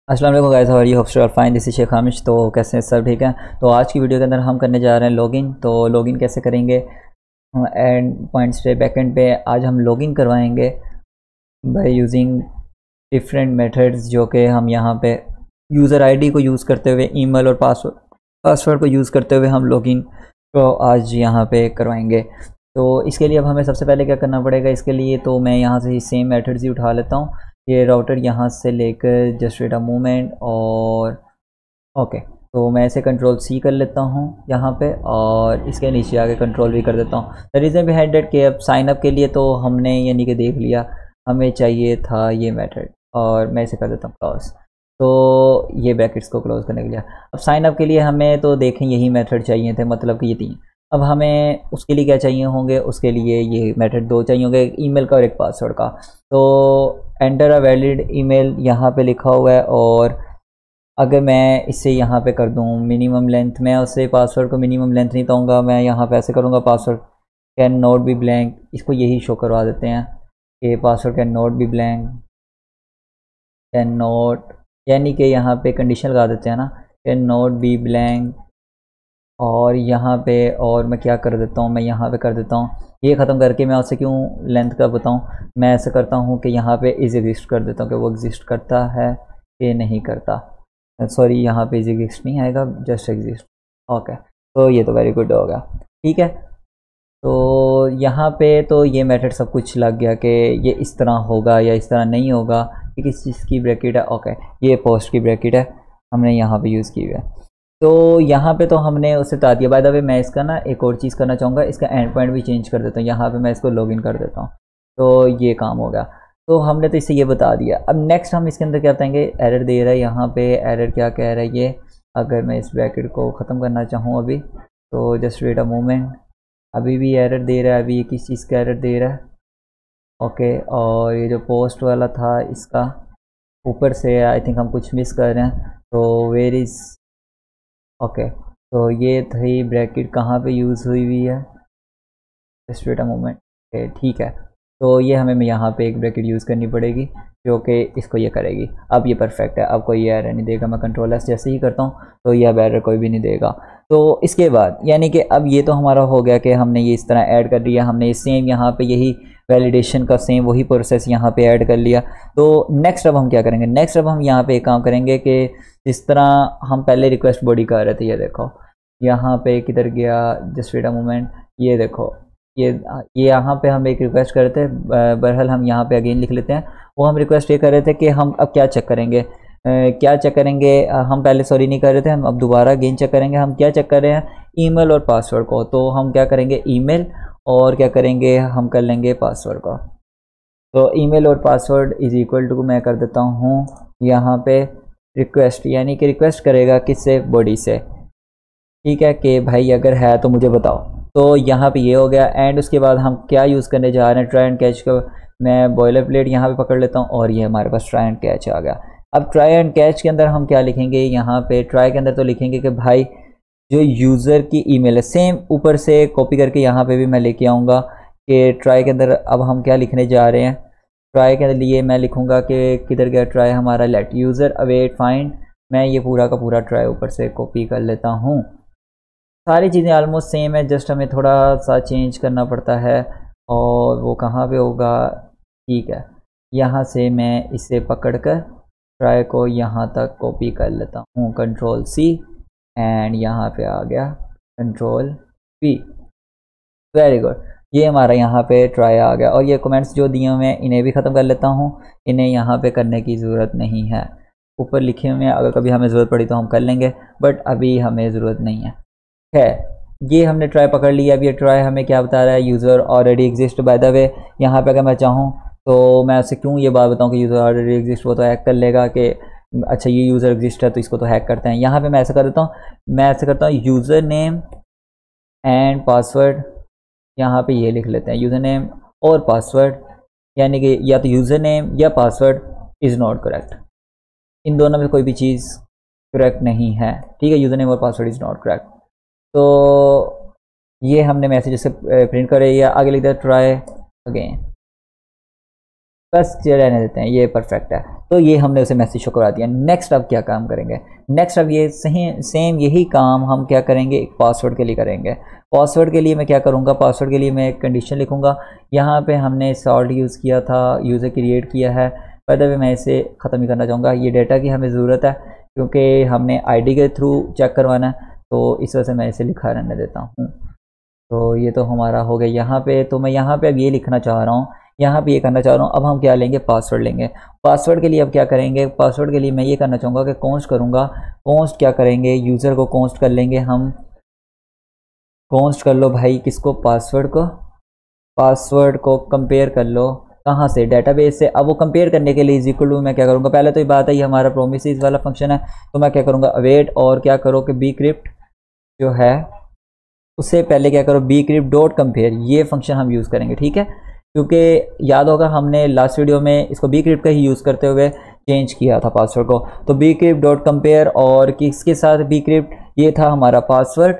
अस्सलाम वालेकुम guys, how are you? Hope you are fine. This is Sheikh Hamish. तो कैसे हैं सब? ठीक है। तो आज की वीडियो के अंदर हम करने जा रहे हैं लॉगिन। तो लॉगिन कैसे करेंगे एंड पॉइंट्स पे, बैकएंड पे आज हम लॉगिन करवाएंगे बाय यूजिंग डिफरेंट मेथड्स, जो कि हम यहाँ पे यूज़र आईडी को यूज़ करते हुए, ईमेल और पासवर्ड को यूज़ करते हुए हम लॉगिन को आज यहाँ पे करवाएंगे। तो इसके लिए अब हमें सबसे पहले क्या करना पड़ेगा? इसके लिए तो मैं यहाँ से सेम मेथड्स ही उठा लेता हूँ। ये राउटर यहाँ से लेकर जस्ट वेट अ मोमेंट, और ओके, तो मैं इसे कंट्रोल सी कर लेता हूँ यहाँ पे, और इसके नीचे आके कंट्रोल भी कर देता हूँ। द रीज़न बिहाइंड दैट कि अब साइन अप के लिए तो हमने यानी कि देख लिया, हमें चाहिए था ये मेथड, और मैं इसे कर देता हूँ क्लोज। तो ये ब्रैकेट्स को क्लोज करने के लिए अब साइन अप के लिए हमें तो देखें यही मेथड चाहिए थे, मतलब कि ये तीन। अब हमें उसके लिए क्या चाहिए होंगे? उसके लिए ये मेथड दो चाहिए होंगे, एक ईमेल का और एक पासवर्ड का। तो एंटर अ वैलिड ईमेल यहाँ पे लिखा हुआ है, और अगर मैं इसे यहाँ पे कर दूँ मिनिमम लेंथ, मैं उससे पासवर्ड को मिनिमम लेंथ नहीं दूँगा, मैं यहाँ पे ऐसे करूँगा password can not be blank. इसको यही शो करवा देते हैं कि password can not be blank, can not, यानी कि यहाँ पे कंडीशन लगा देते हैं ना, कैन नॉट बी ब्लैंक। और यहाँ पे और मैं क्या कर देता हूँ, मैं यहाँ पे कर देता हूँ ये ख़त्म करके, मैं उससे क्यों लेंथ का बताऊँ, मैं ऐसा करता हूँ कि यहाँ पे इज़ एग्जिस्ट कर देता हूँ कि वो एग्जिस्ट करता है कि नहीं करता। सॉरी, यहाँ पे इज़ एग्जिस्ट नहीं आएगा, जस्ट एग्जिस्ट। ओके, तो ये तो वेरी गुड होगा। ठीक है, तो यहाँ पे तो ये मेथड सब कुछ लग गया कि ये इस तरह होगा या इस तरह नहीं होगा, ये किस चीज़ की ब्रैकेट है। ओके, ये पोस्ट की ब्रैकेट है, हमने यहाँ पे यूज़ की हुई है। तो यहाँ पे तो हमने उसे बता दिया। बाय द वे, मैं इसका ना एक और चीज़ करना चाहूँगा, इसका एंड पॉइंट भी चेंज कर देता हूँ। यहाँ पे मैं इसको लॉगिन कर देता हूँ, तो ये काम हो गया। तो हमने तो इससे ये बता दिया। अब नेक्स्ट हम इसके अंदर क्या बताएंगे? एरर दे रहा है यहाँ पे, एरर क्या कह रहा है ये? अगर मैं इस ब्रैकेट को ख़त्म करना चाहूँ अभी, तो जस्ट वेट अ मोमेंट, अभी भी एरर दे रहा है। अभी ये किस चीज़ का एरर दे रहा है? ओके, और ये जो पोस्ट वाला था इसका ऊपर से आई थिंक हम कुछ मिस कर रहे हैं। तो वेयर इज़, ओके, तो ये थी ब्रैकेट कहाँ पे यूज़ हुई हुई है? Just wait a moment. ठीक है, तो ये हमें यहाँ पे एक ब्रैकेट यूज़ करनी पड़ेगी जो कि इसको ये करेगी। अब ये परफेक्ट है, अब कोई एरर नहीं देगा। मैं कंट्रोल एस जैसे ही करता हूँ तो ये अब एरर कोई भी नहीं देगा। तो इसके बाद यानी कि अब ये तो हमारा हो गया कि हमने ये इस तरह ऐड कर दिया, हमने ये सेम यहाँ पे यही वैलिडेशन का सेम वही प्रोसेस यहाँ पे ऐड कर लिया। तो नेक्स्ट अब हम क्या करेंगे? नेक्स्ट अब हम यहाँ पे एक काम करेंगे कि जिस तरह हम पहले रिक्वेस्ट बॉडी कर रहे थे, ये देखो यहाँ पे किधर गया, जस्ट वेट अ मोमेंट, ये देखो ये ये यहाँ पे हम एक रिक्वेस्ट कर रहे थे। बहरहाल हम यहाँ पे अगेन लिख लेते हैं। वो हम रिक्वेस्ट ये कर रहे थे कि हम अब क्या चेक करेंगे, क्या चेक करेंगे? हम पहले सॉरी नहीं कर रहे थे, हम अब दोबारा अगेन चेक करेंगे। हम क्या चेक कर रहे हैं? ईमेल और पासवर्ड को। तो हम क्या करेंगे? ईमेल, और क्या करेंगे? हम कर लेंगे पासवर्ड को। तो ईमेल और पासवर्ड इज़ इक्वल टू, मैं कर देता हूँ यहाँ पे रिक्वेस्ट, यानी कि रिक्वेस्ट करेगा किससे? बॉडी से। ठीक है कि भाई अगर है तो मुझे बताओ। तो यहाँ पे ये हो गया। एंड उसके बाद हम क्या यूज़ करने जा रहे हैं? ट्राई एंड कैच का मैं बॉयलर प्लेट यहाँ पे पकड़ लेता हूँ, और ये हमारे पास ट्राई एंड कैच आ गया। अब ट्राई एंड कैच के अंदर हम क्या लिखेंगे? यहाँ पे ट्राई के अंदर तो लिखेंगे कि भाई जो यूज़र की ईमेल है, सेम ऊपर से कॉपी करके यहाँ पे भी मैं लेके आऊँगा कि ट्राई के अंदर अब हम क्या लिखने जा रहे हैं। ट्राई के लिए मैं लिखूँगा कि किधर गया ट्राई हमारा? Let user await find. मैं ये पूरा का पूरा ट्राई ऊपर से कॉपी कर लेता हूँ। सारी चीज़ें ऑलमोस्ट सेम है, जस्ट हमें थोड़ा सा चेंज करना पड़ता है, और वो कहाँ पे होगा? ठीक है, यहाँ से मैं इसे पकड़ कर ट्राई को यहाँ तक कॉपी कर लेता हूँ, कंट्रोल सी, एंड यहाँ पे आ गया कंट्रोल वी। वेरी गुड, ये हमारा यहाँ पे ट्राई आ गया। और ये कमेंट्स जो दिए हुए हैं इन्हें भी ख़त्म कर लेता हूँ, इन्हें यहाँ पे करने की ज़रूरत नहीं है। ऊपर लिखे हुए हैं, अगर कभी हमें ज़रूरत पड़ी तो हम कर लेंगे, बट अभी हमें ज़रूरत नहीं है। ये हमने ट्राई पकड़ लिया। अब ये ट्राई हमें क्या बता रहा है? User already exist. By the way, यहाँ पे अगर मैं चाहूँ तो मैं उसे क्यों ये बात बताऊँ कि यूज़र ऑलरेडी एग्जिस्ट, वो तो हैक कर लेगा कि अच्छा ये यूज़र एग्जिस्ट है तो इसको तो हैक करते हैं। यहाँ पे मैं ऐसा कर देता हूँ, मैं ऐसा करता हूँ यूज़र नेम एंड पासवर्ड, यहाँ पे ये लिख लेते हैं यूज़र नेम और पासवर्ड, यानी कि या तो यूज़र नेम या पासवर्ड इज़ नॉट करेक्ट, इन दोनों में कोई भी चीज़ करेक्ट नहीं है। ठीक है, यूज़र नेम और पासवर्ड इज़ नॉट करेक्ट। तो ये हमने मैसेज से प्रिंट करे, या आगे लिख दिया ट्राई अगेन। बस ये रहने देते हैं, ये परफेक्ट है। तो ये हमने उसे मैसेज शो करवा दिया। नेक्स्ट अब क्या काम करेंगे, नेक्स्ट अब ये सही सेम यही काम हम क्या करेंगे, एक पासवर्ड के लिए करेंगे। पासवर्ड के लिए मैं क्या करूँगा, पासवर्ड के लिए मैं एक कंडीशन लिखूँगा। यहाँ पे हमने सॉल्ट यूज़ किया था, यूज़र क्रिएट किया है, पर मैं इसे ख़त्म ही करना चाहूँगा। ये डेटा की हमें ज़रूरत है क्योंकि हमने आईडी के थ्रू चेक करवाना है, तो इस वजह से मैं इसे लिखा रहने देता हूँ। तो ये तो हमारा हो गया यहाँ पे। तो मैं यहाँ पे अब ये लिखना चाह रहा हूँ, यहाँ पे ये करना चाह रहा हूँ। अब हम क्या लेंगे, पासवर्ड लेंगे। पासवर्ड के लिए अब क्या करेंगे, पासवर्ड के लिए मैं ये करना चाहूँगा कि कॉन्स्ट करूँगा। कॉन्स्ट क्या करेंगे, यूज़र को कॉन्स्ट कर लेंगे हम। कॉन्स्ट कर लो भाई किसको, पासवर्ड को। पासवर्ड को कंपेयर कर लो कहाँ से, डेटाबेस से। अब वो कंपेयर करने के लिए इज इक्वल टू मैं क्या करूँगा, पहले तो ये बात है ये हमारा प्रोमिसेस वाला फंक्शन है, तो मैं क्या करूँगा अवेट, और क्या करो कि बी क्रिप्ट जो है उससे पहले क्या करो बी क्रिप्ट डॉट कंपेयर, ये फंक्शन हम यूज़ करेंगे, ठीक है। क्योंकि याद होगा हमने लास्ट वीडियो में इसको बी क्रिप्ट का ही यूज़ करते हुए चेंज किया था पासवर्ड को। तो बी क्रिप्ट डॉट कंपेयर और किसके साथ, बी क्रिप्ट ये था हमारा पासवर्ड,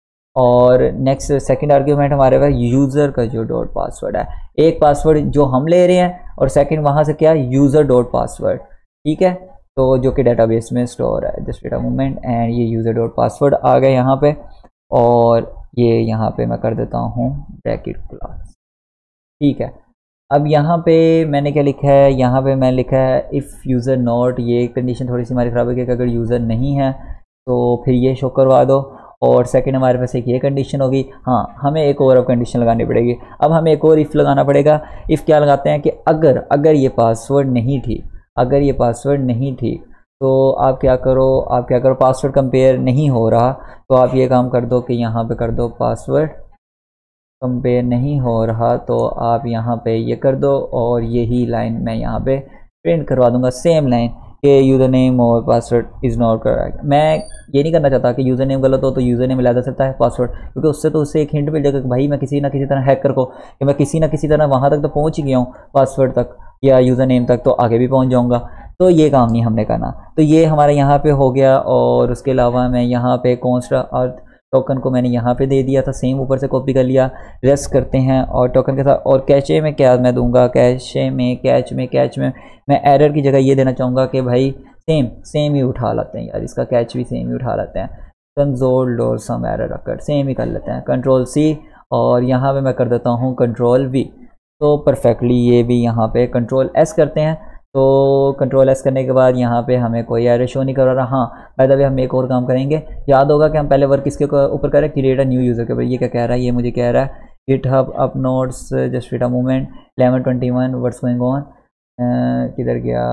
और नेक्स्ट सेकंड आर्ग्यूमेंट हमारे पास यूज़र का जो डॉट पासवर्ड है। एक पासवर्ड जो हम ले रहे हैं और सेकंड वहाँ से क्या, यूज़र डॉट पासवर्ड, ठीक है। तो जो कि डेटाबेस में स्टोर है, just wait a moment, and ये यूज़र डॉट पासवर्ड आ गए यहाँ पे, और ये यहाँ पे मैं कर देता हूँ ब्रैकेट क्लास, ठीक है। अब यहाँ पे मैंने क्या लिखा है, यहाँ पे मैं लिखा है इफ़ यूज़र नॉट, ये कंडीशन थोड़ी सी हमारी ख़राब है कि अगर यूज़र नहीं है तो फिर ये शो करवा दो। और सेकंड हमारे पास एक ये कंडीशन होगी, हाँ हमें एक और अब कंडीशन लगानी पड़ेगी। अब हमें एक और इफ़ लगाना पड़ेगा। इफ़ क्या लगाते हैं कि अगर ये पासवर्ड नहीं थी, अगर ये पासवर्ड नहीं थी तो आप क्या करो, पासवर्ड कंपेयर नहीं हो रहा, तो आप ये काम कर दो कि यहाँ पे कर दो पासवर्ड कंपेयर नहीं हो रहा, तो आप यहाँ पे ये कर दो, और यही लाइन मैं यहाँ पे प्रिंट करवा दूंगा, सेम लाइन कि यूज़र नेम और पासवर्ड इज़ नॉट करेक्ट। मैं ये नहीं करना चाहता कि यूज़र नेम गलत हो तो यूज़र नेम मिला जा सकता है पासवर्ड, क्योंकि उससे तो उससे एक हिंट मिल जाएगा कि भाई मैं किसी ना किसी तरह हैकर को, कि मैं किसी ना किसी तरह वहाँ तक तो पहुँच ही गया हूँ पासवर्ड तक या यूज़र नेम तक, तो आगे भी पहुँच जाऊँगा। तो ये काम नहीं हमने करना। तो ये हमारा यहाँ पे हो गया, और उसके अलावा मैं यहाँ पे कॉन्स्ट और टोकन को मैंने यहाँ पे दे दिया था, सेम ऊपर से कॉपी कर लिया। रेस्ट करते हैं और टोकन के साथ, और कैचे में क्या मैं दूंगा, कैचे में कैच में मैं एरर की जगह ये देना चाहूँगा कि भाई सेम ही उठा लेते हैं यार, इसका कैच भी सेम ही उठा लेते हैं, console dot some error occur, same ही कर लेते हैं, कंट्रोल सी, और यहाँ पे मैं कर देता हूँ कंट्रोल वी। तो परफेक्टली ये भी यहाँ पे कंट्रोल एस करते हैं। तो कंट्रोल एस करने के बाद यहाँ पे हमें कोई एरर शो नहीं कर रहा। हाँ बाय द वे हम एक और काम करेंगे, याद होगा कि हम पहले वर्क किसके ऊपर कर रहे हैं, क्रिएट अ न्यू यूज़र के ऊपर। ये क्या कह रहा है, ये मुझे कह रहा है GitHub up notes just wait a moment 11:21 what's going on, किधर गया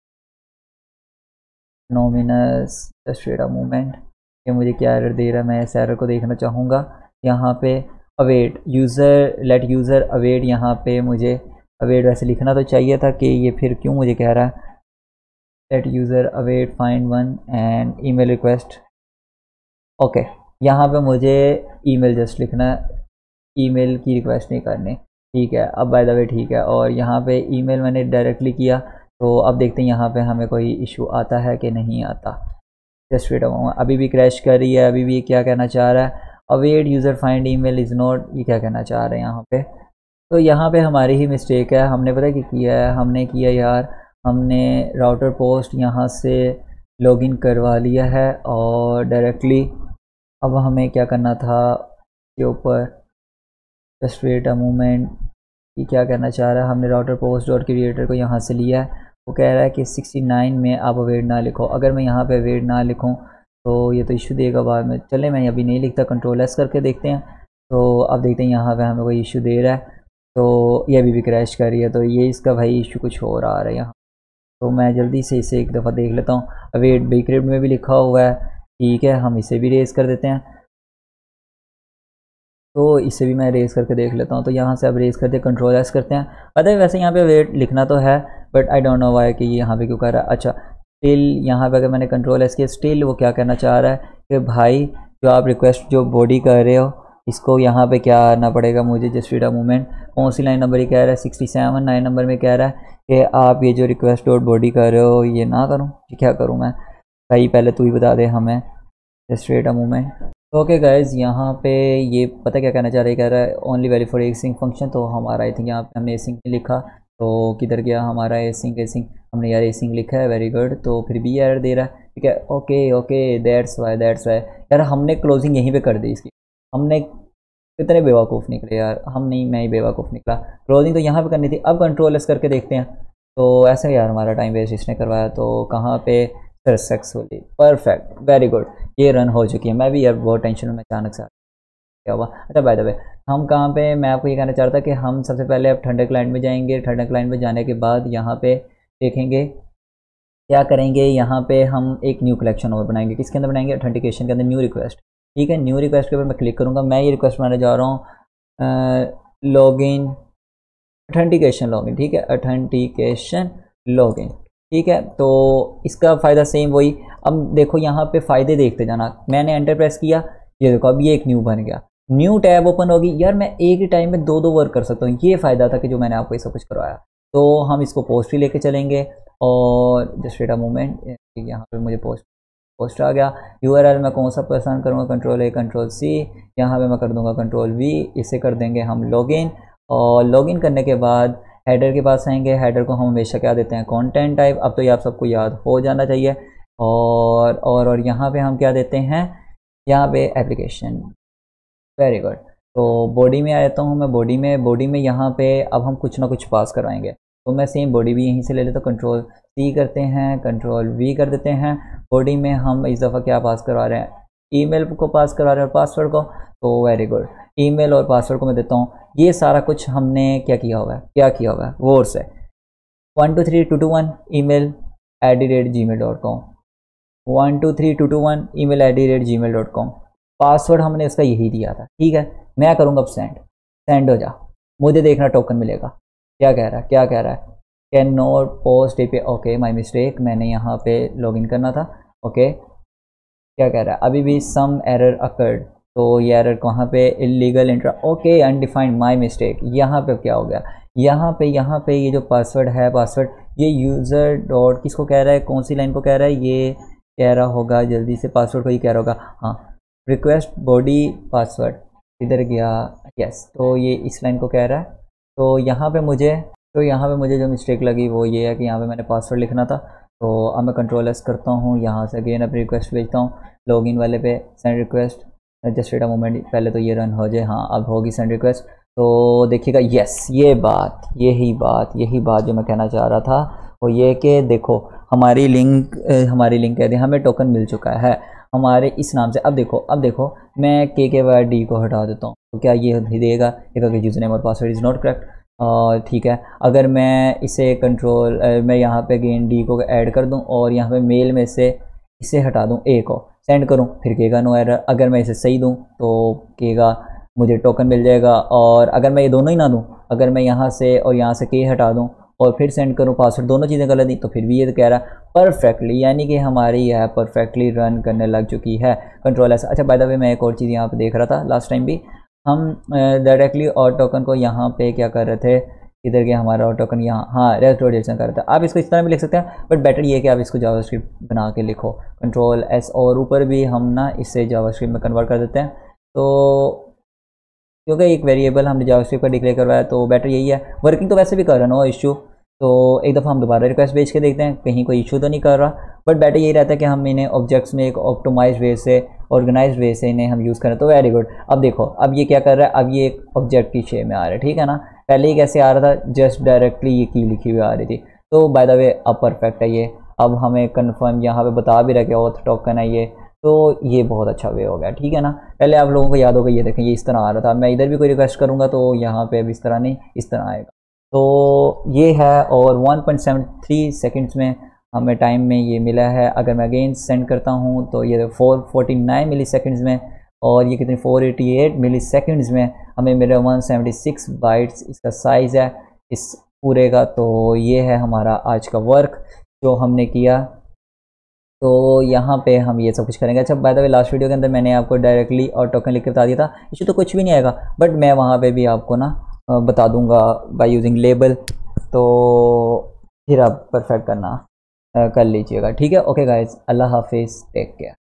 नोमिनस, जस्ट वेट अ मोमेंट, ये मुझे क्या एरर दे रहा है, मैं इस एरर को देखना चाहूँगा। यहाँ पे await user, let user await, यहाँ पे मुझे अवेट वैसे लिखना तो चाहिए था कि ये फिर क्यों मुझे कह रहा है let user await find one and email request. Okay, यहाँ पे मुझे ईमेल जस्ट लिखना है, ईमेल की रिक्वेस्ट नहीं करनी, ठीक है। अब बाय द वे ठीक है, और यहाँ पे ईमेल मैंने डायरेक्टली किया, तो अब देखते हैं यहाँ पे हमें कोई इशू आता है कि नहीं आता। जस्ट वेट अभी भी क्रैश कर रही है, अभी भी क्या कहना चाह रहा है, await user find email is not, ये क्या कहना चाह रहे हैं यहाँ पे। तो यहाँ पे हमारी ही मिस्टेक है, हमने पता क्या किया है, हमने किया यार, हमने राउटर पोस्ट यहाँ से लॉगिन करवा लिया है, और डायरेक्टली अब हमें क्या करना था के ऊपर, जस्ट वेट अ मोमेंट, ये क्या कहना चाह रहा है, हमने राउटर पोस्ट डॉट क्रिएटर को यहाँ से लिया है। वो कह रहा है कि 69 में आप अवेट ना लिखो। अगर मैं यहाँ पे अवेट ना लिखूँ तो ये तो इशू देगा बाद में। चले मैं अभी नहीं लिखता, कंट्रोल एस करके देखते हैं। तो अब देखते हैं यहाँ पे हमें कोई इशू दे रहा है, तो ये अभी भी क्रैश कर रही है, तो ये इसका भाई इशू कुछ हो रहा है यहाँ। तो मैं जल्दी से इसे एक दफ़ा देख लेता हूँ। अवेट बीक्रिप्ट में भी लिखा हुआ है, ठीक है, हम इसे भी रेस कर देते हैं। तो इसे भी मैं रेस करके देख लेता हूँ। तो यहाँ से अब रेस करते कंट्रोल एस करते हैं। पता है वैसे यहाँ पे वेट लिखना तो है, but I don't know why कि ये यहाँ पे क्यों कर रहा है। अच्छा स्टिल, यहाँ पे अगर मैंने कंट्रोल एस किया, स्टिल वो क्या कहना चाह रहा है कि भाई जो आप रिक्वेस्ट जो बॉडी कर रहे हो इसको यहाँ पे क्या आना पड़ेगा मुझे, जस्ट वेट अ मोमेंट, कौन सी लाइन नंबर ये कह रहा है, 67 9 नंबर में कह रहा है कि आप ये जो रिक्वेस्ट डॉट बॉडी कर रहे हो ये ना करूँ, ये क्या करूँ मैं भाई, पहले तू ही बता दे हमें, just wait a moment. Okay guys, यहाँ पे ये पता क्या कहना चाह रहा है, कह रहा है only valid for async function, तो हमारा आई थिंक यहाँ पे हमने एसिंक लिखा, तो किधर गया हमारा एसिंग एसिंग, हमने यार एसिंग लिखा है, वेरी गुड। तो फिर भी एरर दे रहा है, ठीक है, ओके ओके, दैट्स वाई यार हमने क्लोजिंग यहीं पे कर दी इसकी। हमने कितने बेवकूफ़ निकले यार, हम नहीं, मैं ही बेवकूफ़ निकला। क्लोजिंग तो यहाँ पे करनी थी। अब कंट्रोल एस करके देखते हैं। तो ऐसे यार हमारा टाइम वेस्ट इसने करवाया। तो कहाँ पे, सक्सेसफुली, परफेक्ट, वेरी गुड, ये रन हो चुकी है। मैं भी यार बहुत टेंशन में, अचानक से क्या हुआ। अच्छा बाय द वे, हम कहाँ पे, मैं आपको ये कहना चाह रहा था कि हम सबसे पहले अब थंडर क्लाइंट में जाएंगे। थंडर क्लाइंट में जाने के बाद यहाँ पे देखेंगे क्या करेंगे। यहाँ पे हम एक न्यू कलेक्शन और बनाएंगे। किसके अंदर बनाएंगे, ऑथेंटिकेशन के अंदर, न्यू रिक्वेस्ट, ठीक है। न्यू रिक्वेस्ट के ऊपर मैं क्लिक करूँगा। मैं ये रिक्वेस्ट बनाने जा रहा हूँ लॉगिन ऑथेंटिकेशन लॉगिन, ठीक है, ऑथेंटिकेशन लॉगिन, ठीक है। तो इसका फ़ायदा सेम वही। अब देखो यहाँ पे फ़ायदे देखते जाना। मैंने एंटर प्रेस किया, ये देखो अब ये एक न्यू बन गया, न्यू टैब ओपन होगी। यार मैं एक ही टाइम में दो वर्क कर सकता हूँ। ये फ़ायदा था कि जो मैंने आपको ये सब कुछ करवाया। तो हम इसको पोस्ट ही लेके चलेंगे और जस्ट वेट अ मोमेंट, यहाँ पे मुझे पोस्ट आ गया। यूआरएल मैं कौन सा पसंद करूँगा, कंट्रोल ए कंट्रोल सी, यहाँ पे मैं कर दूँगा कंट्रोल वी। इसे कर देंगे हम लॉगिन, और लॉगिन करने के बाद हेडर के पास आएंगे। हेडर को हम हमेशा क्या देते हैं, कंटेंट टाइप। अब तो ये आप सबको याद हो जाना चाहिए। और यहाँ पे हम क्या देते हैं, यहाँ पे एप्लीकेशन, वेरी गुड। तो बॉडी में आ जाता हूँ मैं। बॉडी में यहाँ पे अब हम कुछ ना कुछ पास करवाएंगे। तो मैं सेम बॉडी भी यहीं से ले लेता हूँ, कंट्रोल सी करते हैं, कंट्रोल वी कर देते हैं। बॉडी में हम इस दफ़ा क्या पास करवा रहे हैं, ईमेल को पास करवा रहे हैं और पासवर्ड को। तो वेरी गुड, ईमेल और पासवर्ड को मैं देता हूँ। ये सारा कुछ हमने क्या किया होगा, वोर से 123221 email @gmail.com, 123221 email @gmail.com। Password हमने इसका यही दिया था, ठीक है। मैं करूँगा अब सेंड हो जा, मुझे देखना टोकन मिलेगा। क्या कह रहा है, कैन नॉट पोस्ट ए पे, ओके माय मिस्टेक, मैंने यहाँ पे लॉगिन करना था, ओके। क्या कह रहा है, अभी भी सम एरर अकर्ड। तो ये एरर कहाँ पे, illegal intra, okay, undefined, my mistake. यहाँ पे क्या हो गया, यहाँ पे ये जो पासवर्ड है, पासवर्ड ये यूज़र डॉट किसको कह रहा है, कौन सी लाइन को कह रहा है, ये कह रहा होगा जल्दी से, पासवर्ड को ही कह रहा होगा, हाँ, रिक्वेस्ट बॉडी पासवर्ड, इधर गया, यस। तो ये इस लाइन को कह रहा है। तो यहाँ पे मुझे जो मिस्टेक लगी वो ये है कि यहाँ पे मैंने पासवर्ड लिखना था। तो अब मैं कंट्रोल एस करता हूँ, यहाँ से अगेन अपनी रिक्वेस्ट भेजता हूँ लॉगिन वाले पे, send request, just wait a moment, पहले तो ये रन हो जाए। हाँ अब होगी सेंड रिक्वेस्ट। तो देखिएगा, यस, यही बात जो मैं कहना चाह रहा था वो ये कि देखो हमारी लिंक कह दी, हमें टोकन मिल चुका है हमारे इस नाम से। अब देखो मैं KKYD को हटा देता हूँ तो क्या ये देगा, यूज़र नेम और पासवर्ड इज़ नॉट करेक्ट, ठीक है। अगर मैं इसे मैं यहाँ पे अगेन डी को ऐड कर दूँ और यहाँ पे मेल में से इसे हटा दूँ, ए को सेंड करूँ, फिर कहेगा नो एरर। अगर मैं इसे सही दूँ तो कहेगा मुझे टोकन मिल जाएगा। और अगर मैं ये दोनों ही ना दूँ, अगर मैं यहाँ से और यहाँ से के हटा दूँ और फिर सेंड करूँ पासवर्ड, दोनों चीज़ें गलत दी, तो फिर भी ये कह रहा है परफेक्टली, यानी कि हमारी ऐप परफेक्टली रन करने लग चुकी है। कंट्रोल ऐसा। अच्छा बाय द वे मैं एक और चीज़ यहाँ पे देख रहा था, लास्ट टाइम भी हम डायरेक्टली और टोकन को यहाँ पे क्या कर रहे थे, इधर गया हमारा और टोकन यहाँ, हाँ, रेस्टोरेशन कर रहे थे। आप इसको इस तरह भी लिख सकते हैं, बट बेटर ये कि आप इसको जावास्क्रिप्ट बना के लिखो, कंट्रोल एस, और ऊपर भी हम ना इसे जावास्क्रिप्ट में कन्वर्ट कर देते हैं। तो क्योंकि एक वेरिएबल हमने जावास्क्रिप्ट का डिक्लेयर करवाया, तो बेटर यही है। वर्किंग तो वैसे भी कर रहा है, नो इशू। तो एक दफ़ा हम दोबारा रिक्वेस्ट भेज के देखते हैं, कहीं कोई इशू तो नहीं कर रहा। बट बेटर यही रहता है कि हम इन्हें ऑब्जेक्ट्स में एक ऑप्टिमाइज्ड वे से, ऑर्गेनाइज्ड वे से इन्हें हम यूज़ करें। तो वेरी गुड। अब देखो अब ये क्या कर रहा है, अब ये एक ऑब्जेक्ट की शेप में आ रहा है, ठीक है ना। पहले ही कैसे आ रहा था, जस्ट डायरेक्टली ये की लिखी हुई आ रही थी। तो बाय द वे अब परफेक्ट है ये। अब हमें कन्फर्म यहाँ पे बता भी रहा कि ऑथ टोकन है ये, तो ये बहुत अच्छा वे हो गया, ठीक है ना। पहले आप लोगों को याद होगा, ये देखें ये इस तरह आ रहा था। मैं इधर भी कोई रिक्वेस्ट करूँगा तो यहाँ पे अब इस तरह नहीं, इस तरह आएगा। तो ये है, और 1.73 सेकंड्स में हमें टाइम में ये मिला है। अगर मैं अगेन सेंड करता हूँ तो ये 449 मिली सेकेंड्स में, और ये कितनी 488 मिली सेकेंड्स में हमें मेरा 176 बाइट्स इसका साइज़ है इस पूरे का। तो ये है हमारा आज का वर्क जो हमने किया। तो यहाँ पे हम ये सब कुछ करेंगे। अच्छा by the way last video के अंदर मैंने आपको डायरेक्टली और टोकन लिख के बता दिया था, इशू तो कुछ भी नहीं आएगा, बट मैं वहाँ पे भी आपको ना बता दूंगा बाय यूजिंग लेबल। तो फिर आप परफेक्ट करना कर लीजिएगा, ठीक है। ओके गाइज, अल्लाह हाफिज़, टेक केयर।